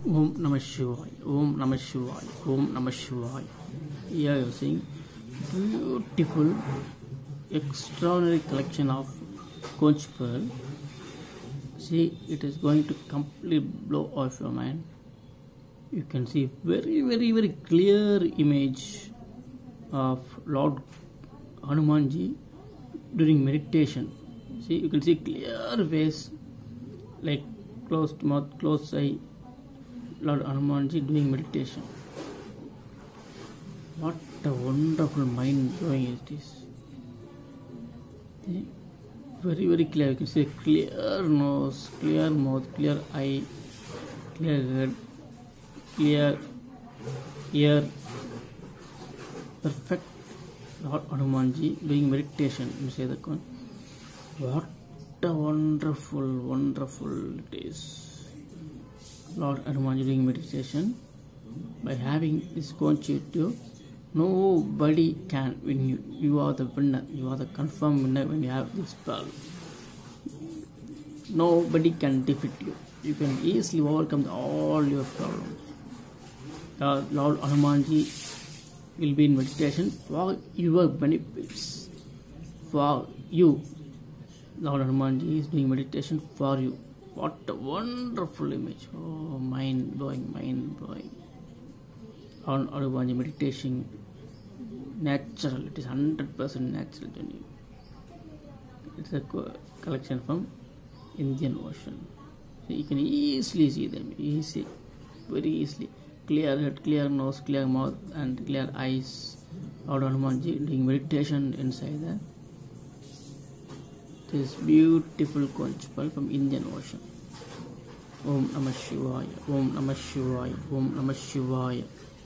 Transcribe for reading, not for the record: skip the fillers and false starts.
Om Namah Shivaya, Om Namah Shivaya, Om Namah Shivaya. Here you are seeing beautiful, extraordinary collection of conch pearl. See, it is going to completely blow off your mind. You can see very clear image of Lord Hanumanji during meditation. See, you can see clear face, like closed mouth, closed eye, Lord Hanumanji doing meditation. What a wonderful mind blowing is this. See? Very clear. You can see clear nose, clear mouth, clear eye, clear head, clear ear. Perfect Lord Hanumanji doing meditation inside the coin. What a wonderful it is. Lord Hanumanji doing meditation. By having this conch with you, nobody can win you. You are the winner. You are the confirmed winner when you have this pearl. Nobody can defeat you. You can easily overcome all your problems. Lord Hanumanji will be in meditation for your benefits. For you. Lord Hanumanji is doing meditation for you. What a wonderful image. Oh, mind blowing. Lord Hanumanji meditation, natural. It is 100% natural journey. It's a collection from Indian Ocean. So you can easily see them. Very easily. Clear head, clear nose, clear mouth, and clear eyes. Lord Hanumanji doing meditation inside that. This beautiful conch pearl from Indian Ocean. Om Namah Shivaya, Om Namah Shivaya, Om Namah Shivaya.